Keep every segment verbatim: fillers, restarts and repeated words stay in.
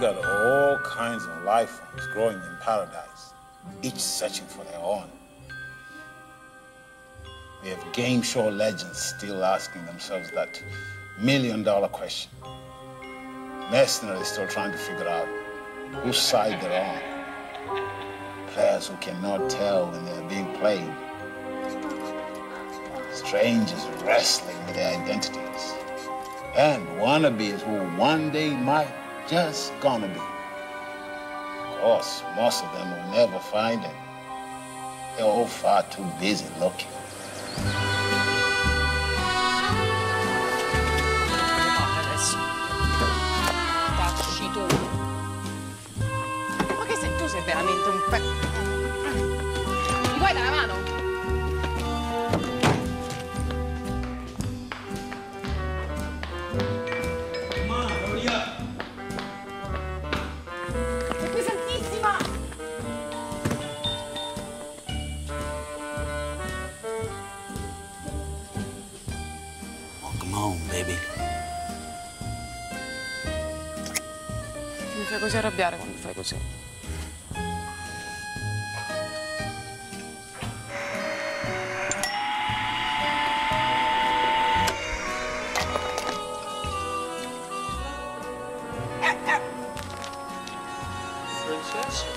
got all kinds of life forms growing in paradise, each searching for their own. We have game show legends still asking themselves that million-dollar question. Mercenaries still trying to figure out whose side they're on. Players who cannot tell when they're being played. Strangers wrestling with their identities. And wannabes who one day might just gonna be. Of course, most of them will never find it. They're all far too busy looking. Tacci tu. Ma che sei tu sei veramente un pe... Mi vuoi dare la mano? Sei pesantissima! Oh, come on, baby. Mi fai così arrabbiare quando fai così. Princess?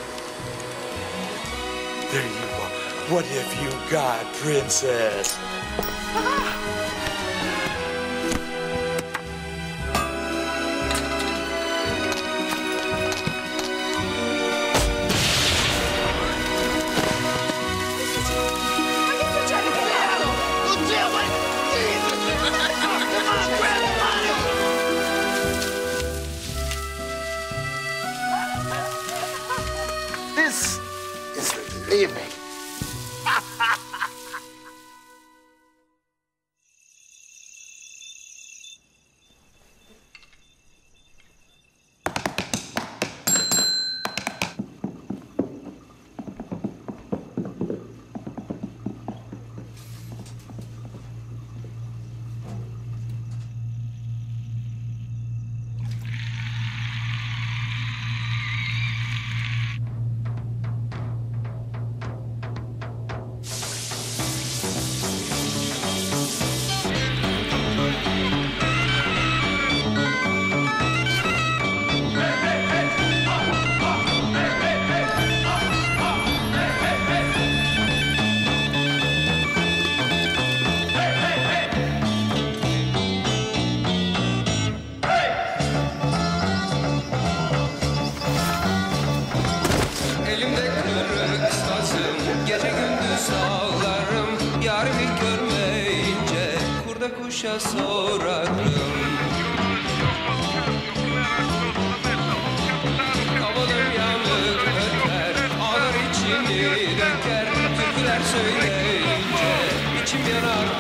There you are. What have you got, princess? This is living. Elimde kırık sazım, gece gündüz ağlarım. Yarimi görmeyince kurda kuşa sorarım. Havadan yanık öter, ağlar içini döker. Türküler söyleyince içim yanar.